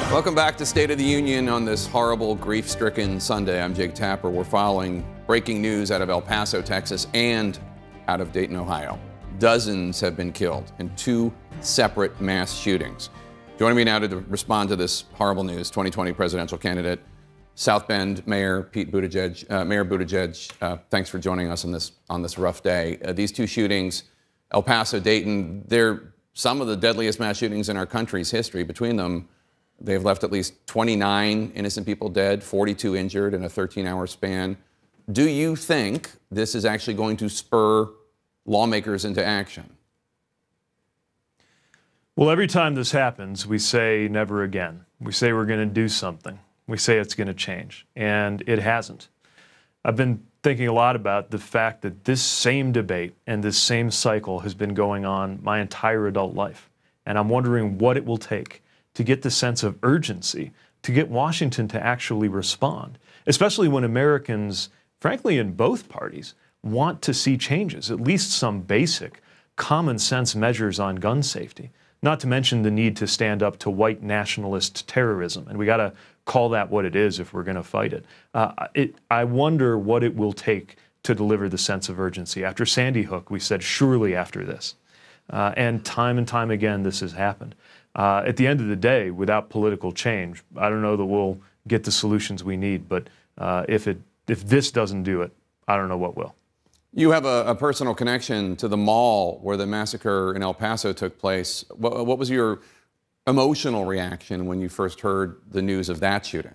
Welcome back to State of the Union on this horrible, grief-stricken Sunday. I'm Jake Tapper. We're following breaking news out of El Paso, Texas, and out of Dayton, Ohio. Dozens have been killed in two separate mass shootings. Joining me now to respond to this horrible news, 2020 presidential candidate, South Bend Mayor Pete Buttigieg. Mayor Buttigieg, thanks for joining us on this rough day. These two shootings, El Paso, Dayton, they're some of the deadliest mass shootings in our country's history. Between them, they've left at least 29 innocent people dead, 42 injured in a 13-hour span. Do you think this is actually going to spur lawmakers into action? Well, every time this happens, we say never again. We say we're going to do something. We say it's going to change, and it hasn't. I've been thinking a lot about the fact that this same debate and this same cycle has been going on my entire adult life, and I'm wondering what it will take to get the sense of urgency, to get Washington to actually respond, especially when Americans, frankly, in both parties, want to see changes, at least some basic common sense measures on gun safety, not to mention the need to stand up to white nationalist terrorism. And we got to call that what it is if we're going to fight it. I wonder what it will take to deliver the sense of urgency. After Sandy Hook, we said surely after this. And time again, this has happened. At the end of the day, without political change, I don't know that we'll get the solutions we need. But if this doesn't do it, I don't know what will. You have a personal connection to the mall where the massacre in El Paso took place. What was your emotional reaction when you first heard the news of that shooting?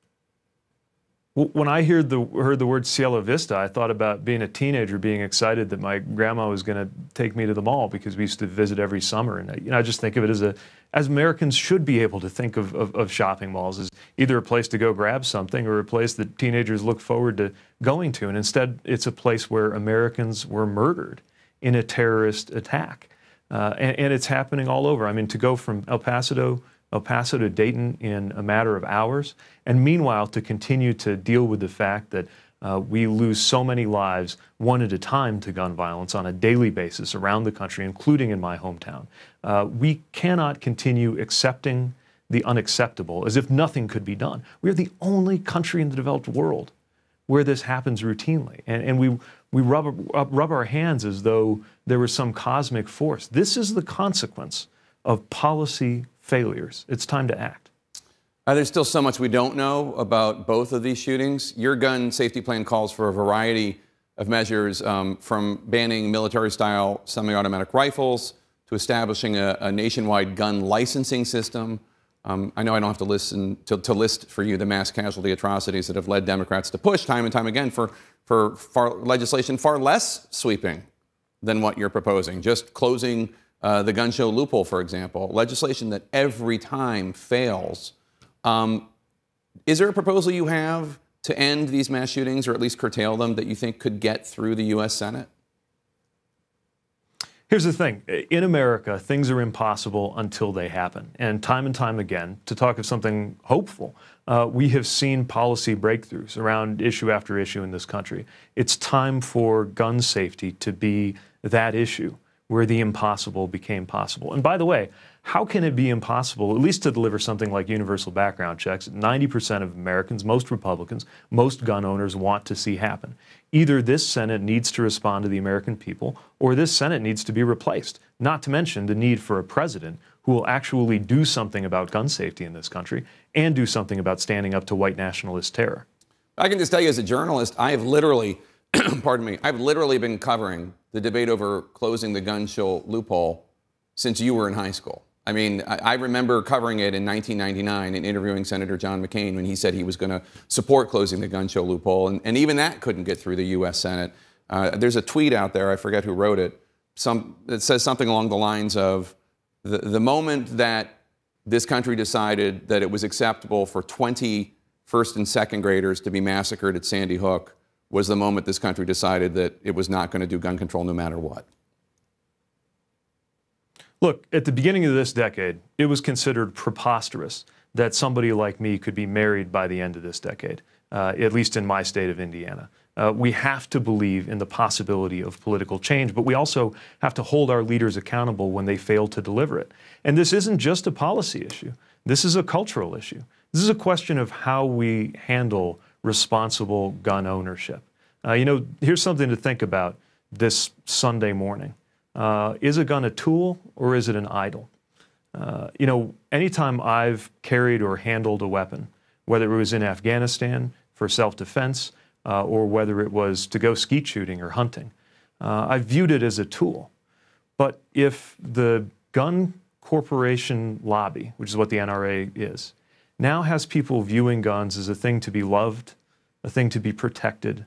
When I heard the word Cielo Vista, I thought about being a teenager, being excited that my grandma was going to take me to the mall because we used to visit every summer. And I just think of it as Americans should be able to think of shopping malls as either a place to go grab something or a place that teenagers look forward to going to. And instead, it's a place where Americans were murdered in a terrorist attack. And it's happening all over. I mean, to go from El Paso to Dayton in a matter of hours, and meanwhile to continue to deal with the fact that we lose so many lives one at a time to gun violence on a daily basis around the country, including in my hometown. We cannot continue accepting the unacceptable as if nothing could be done. We are the only country in the developed world where this happens routinely, and we rub our hands as though there was some cosmic force. This is the consequence of policy failures. It's time to act. There's still so much we don't know about both of these shootings. Your gun safety plan calls for a variety of measures, from banning military-style semi-automatic rifles to establishing a nationwide gun licensing system. I know I don't have to list for you the mass casualty atrocities that have led Democrats to push time and time again for legislation far less sweeping than what you're proposing. Just closing the gun show loophole, for example, legislation that every time fails. Is there a proposal you have to end these mass shootings or at least curtail them that you think could get through the U.S. Senate? Here's the thing. In America, things are impossible until they happen. And time again, to talk of something hopeful, we have seen policy breakthroughs around issue after issue in this country. It's time for gun safety to be that issue where the impossible became possible. And by the way, how can it be impossible, at least to deliver something like universal background checks, 90% of Americans, most Republicans, most gun owners want to see happen? Either this Senate needs to respond to the American people, or this Senate needs to be replaced, not to mention the need for a president who will actually do something about gun safety in this country and do something about standing up to white nationalist terror. I can just tell you as a journalist, I have literally, I've literally been covering the debate over closing the gun show loophole since you were in high school. I mean, I remember covering it in 1999 and interviewing Senator John McCain when he said he was going to support closing the gun show loophole, and even that couldn't get through the U.S. Senate. There's a tweet out there, I forget who wrote it, that says something along the lines of, the moment that this country decided that it was acceptable for 20 first and second graders to be massacred at Sandy Hook was the moment this country decided that it was not going to do gun control no matter what. Look, at the beginning of this decade, it was considered preposterous that somebody like me could be married by the end of this decade, at least in my state of Indiana. We have to believe in the possibility of political change, but we also have to hold our leaders accountable when they fail to deliver it. And this isn't just a policy issue. This is a cultural issue. This is a question of how we handle responsible gun ownership. Here's something to think about this Sunday morning. Is a gun a tool or is it an idol? Anytime I've carried or handled a weapon, whether it was in Afghanistan for self-defense or whether it was to go skeet shooting or hunting, I viewed it as a tool. But if the gun corporation lobby, which is what the NRA is, now has people viewing guns as a thing to be loved, a thing to be protected,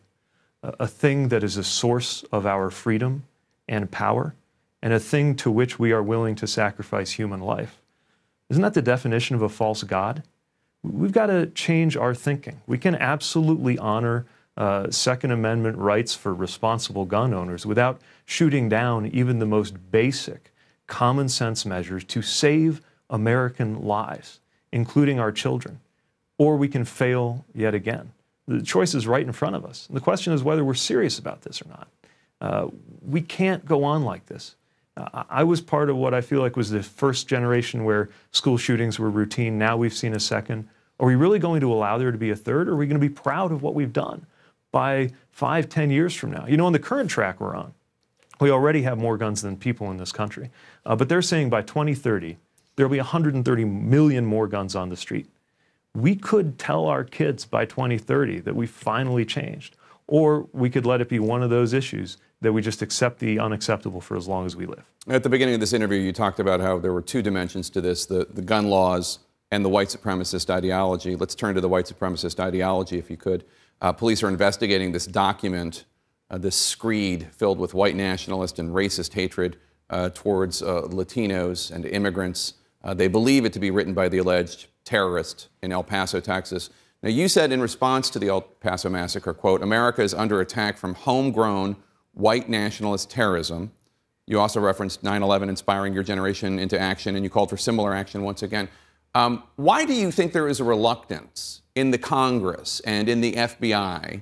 a thing that is a source of our freedom and power, and a thing to which we are willing to sacrifice human life. Isn't that the definition of a false god? We've got to change our thinking. We can absolutely honor Second Amendment rights for responsible gun owners without shooting down even the most basic common sense measures to save American lives, including our children. Or we can fail yet again. The choice is right in front of us. And the question is whether we're serious about this or not. We can't go on like this. I was part of what I feel like was the first generation where school shootings were routine. Now we've seen a second. Are we really going to allow there to be a third, or are we going to be proud of what we've done by 5, 10 years from now? On the current track we're on, we already have more guns than people in this country. But they're saying by 2030, there'll be 130 million more guns on the street. We could tell our kids by 2030 that we finally changed, or we could let it be one of those issues that we just accept the unacceptable for as long as we live. At the beginning of this interview, you talked about how there were two dimensions to this, the gun laws and the white supremacist ideology. Let's turn to the white supremacist ideology, if you could. Police are investigating this document, this screed filled with white nationalist and racist hatred towards Latinos and immigrants. They believe it to be written by the alleged terrorist in El Paso, Texas. Now, you said in response to the El Paso massacre, quote, America is under attack from homegrown white nationalist terrorism. You also referenced 9/11 inspiring your generation into action, and you called for similar action once again. Why do you think there is a reluctance in the Congress and in the FBI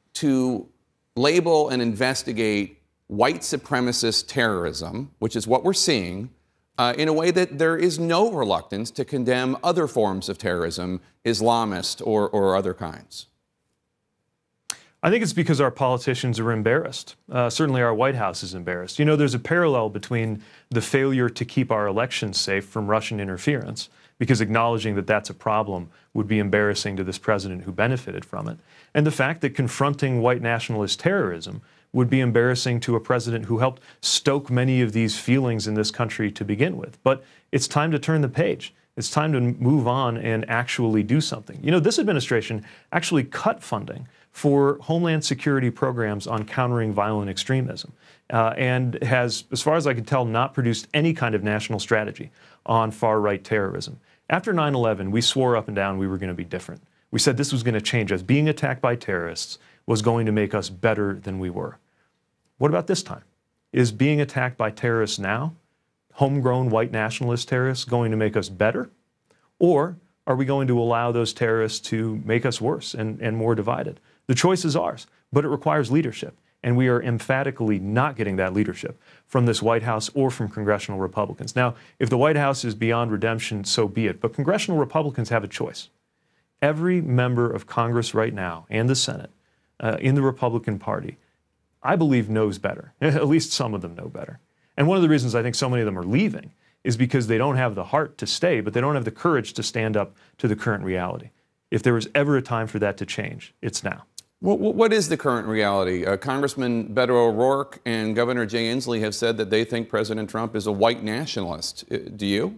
to label and investigate white supremacist terrorism, which is what we're seeing, in a way that there is no reluctance to condemn other forms of terrorism, Islamist or other kinds? I think it's because our politicians are embarrassed. Certainly our White House is embarrassed. There's a parallel between the failure to keep our elections safe from Russian interference, because acknowledging that that's a problem would be embarrassing to this president who benefited from it, and the fact that confronting white nationalist terrorism would be embarrassing to a president who helped stoke many of these feelings in this country to begin with. But it's time to turn the page. It's time to move on and actually do something. This administration actually cut funding for Homeland Security programs on countering violent extremism and has, as far as I can tell, not produced any kind of national strategy on far-right terrorism. After 9/11, we swore up and down we were going to be different. We said this was going to change us. Being attacked by terrorists was going to make us better than we were. What about this time? Is being attacked by terrorists now, homegrown white nationalist terrorists, going to make us better? Or are we going to allow those terrorists to make us worse and more divided? The choice is ours, but it requires leadership. And we are emphatically not getting that leadership from this White House or from congressional Republicans. Now, if the White House is beyond redemption, so be it. But congressional Republicans have a choice. Every member of Congress right now and the Senate in the Republican Party, I believe, knows better. At least some of them know better. And one of the reasons I think so many of them are leaving is because they don't have the heart to stay, but they don't have the courage to stand up to the current reality. If there was ever a time for that to change, it's now. What is the current reality? Congressman Beto O'Rourke and Governor Jay Inslee have said that they think President Trump is a white nationalist. Do you?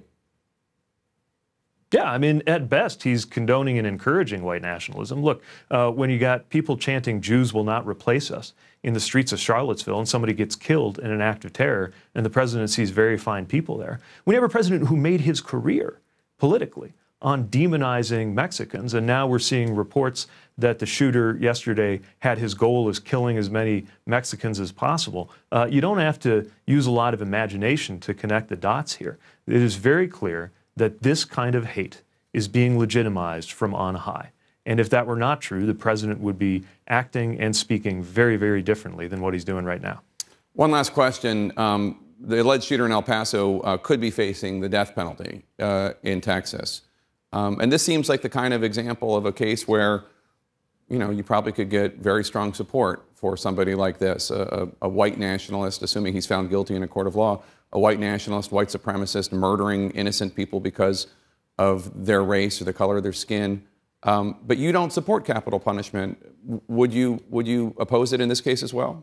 Yeah, at best, he's condoning and encouraging white nationalism. Look, when you got people chanting, Jews will not replace us in the streets of Charlottesville, and somebody gets killed in an act of terror, and the president sees very fine people there. We have a president who made his career politically on demonizing Mexicans, and now we're seeing reports that the shooter yesterday had his goal as killing as many Mexicans as possible. You don't have to use a lot of imagination to connect the dots here. It is very clear that this kind of hate is being legitimized from on high. And if that were not true, the president would be acting and speaking very, very differently than what he's doing right now. One last question. The alleged shooter in El Paso could be facing the death penalty in Texas. And this seems like the kind of example of a case where, you know, you probably could get very strong support for somebody like this, a white nationalist, assuming he's found guilty in a court of law, a white nationalist, white supremacist, murdering innocent people because of their race or the color of their skin. But you don't support capital punishment. Would you oppose it in this case as well?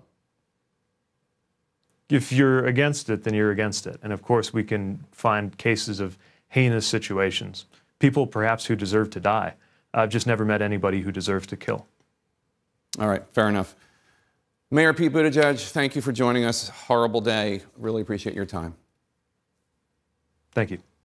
If you're against it, then you're against it. And of course, we can find cases of heinous situations. People perhaps who deserve to die. I've just never met anybody who deserves to kill. All right, fair enough. Mayor Pete Buttigieg, thank you for joining us. Horrible day. Really appreciate your time. Thank you.